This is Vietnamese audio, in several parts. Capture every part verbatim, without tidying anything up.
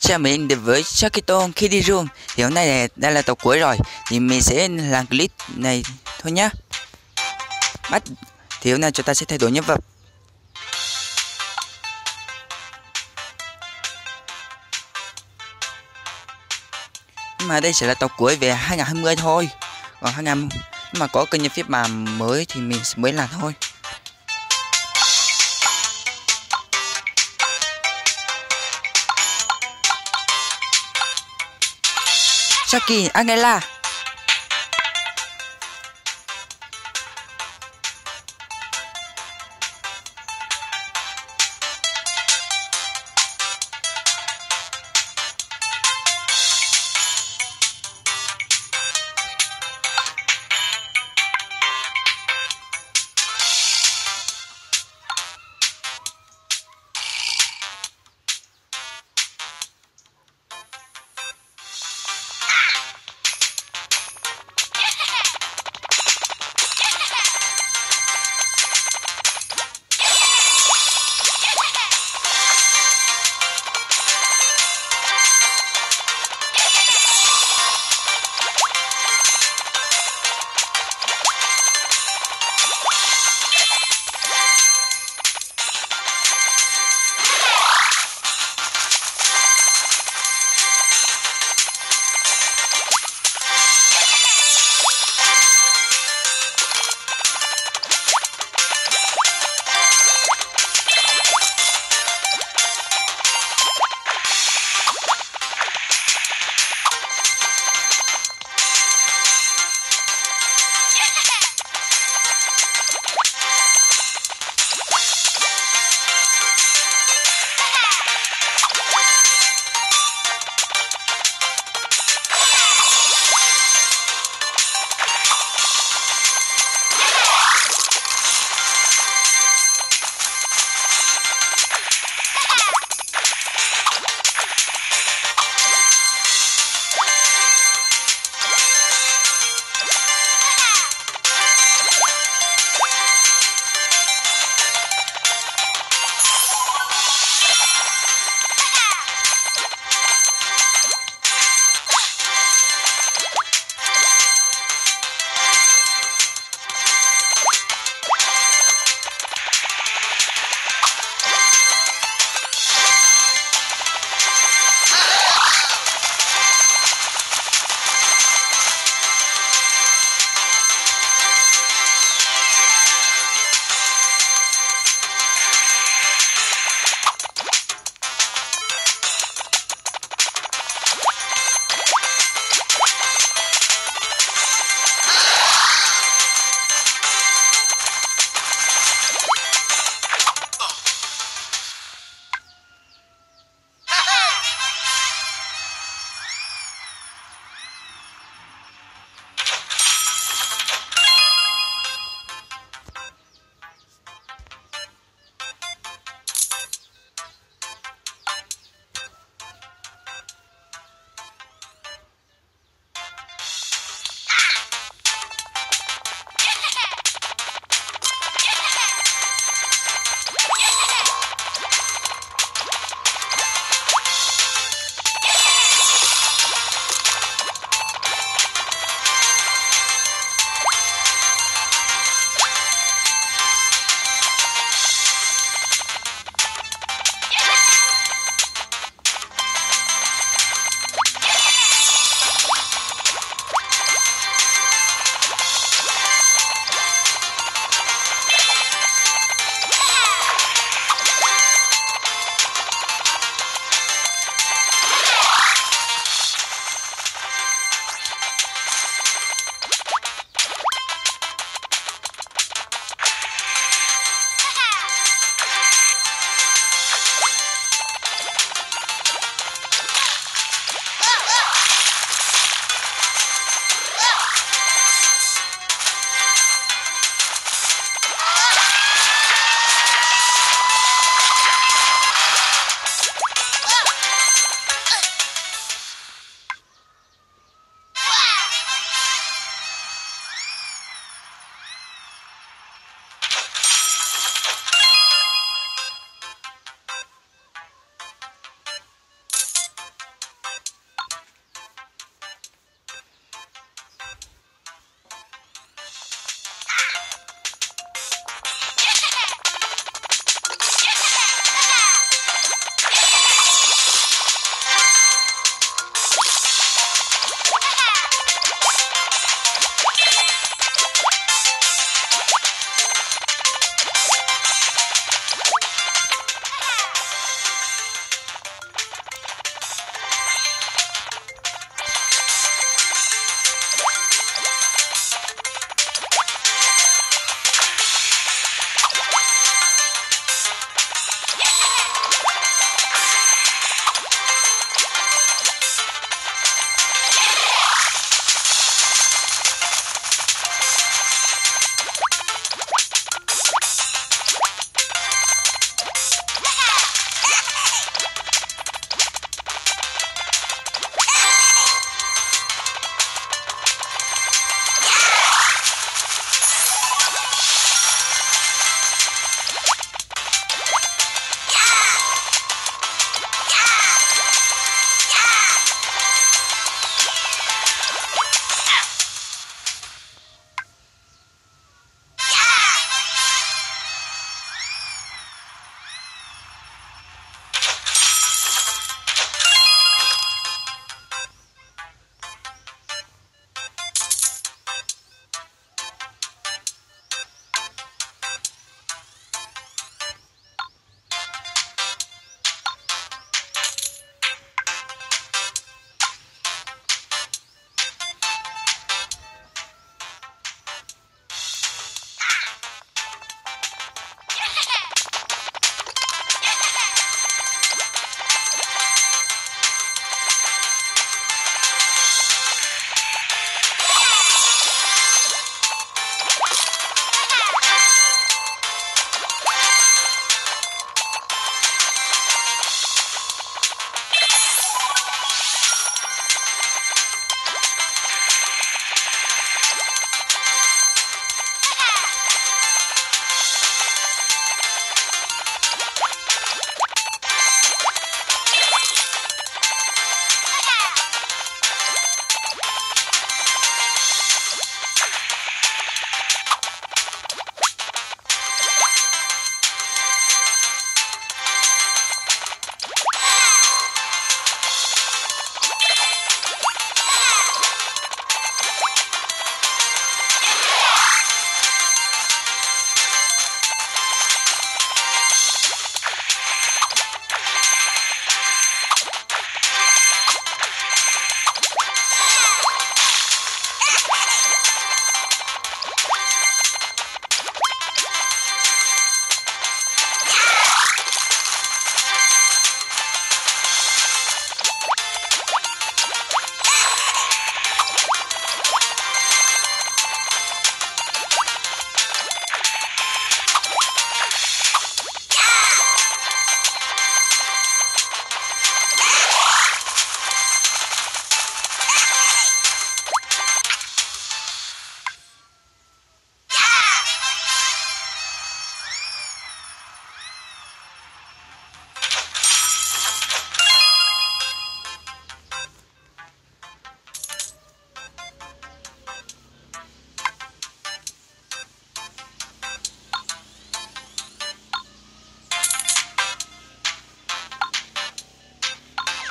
chào mình đến với Shakito Kidirun. Thì hôm nay này, đây là tập cuối rồi. Thì mình sẽ làm clip này thôi nhá. Bắt thì hôm nay chúng ta sẽ thay đổi nhân vật. Nhưng mà đây sẽ là tập cuối về hai không hai không thôi. Còn hai không nhưng mà có kênh nhân phiên bản mới thì mình mới làm thôi. Saki Angela.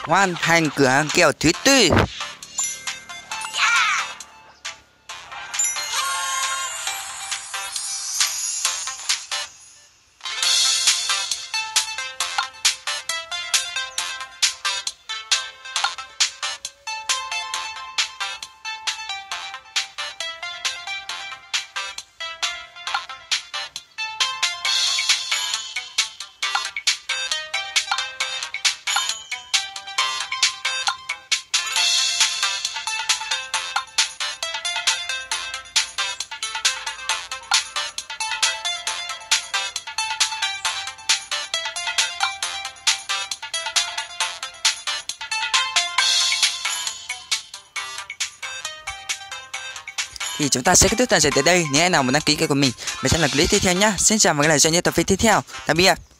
hoàn thành cửa hàng kẹo thứ tư. Thì chúng ta sẽ kết thúc tập sẽ tới đây. Nếu ai nào muốn đăng ký kênh của mình, mình sẽ là clip tiếp theo nhá. Xin chào và hẹn gặp lại trong những tập phim tiếp theo. Tạm biệt.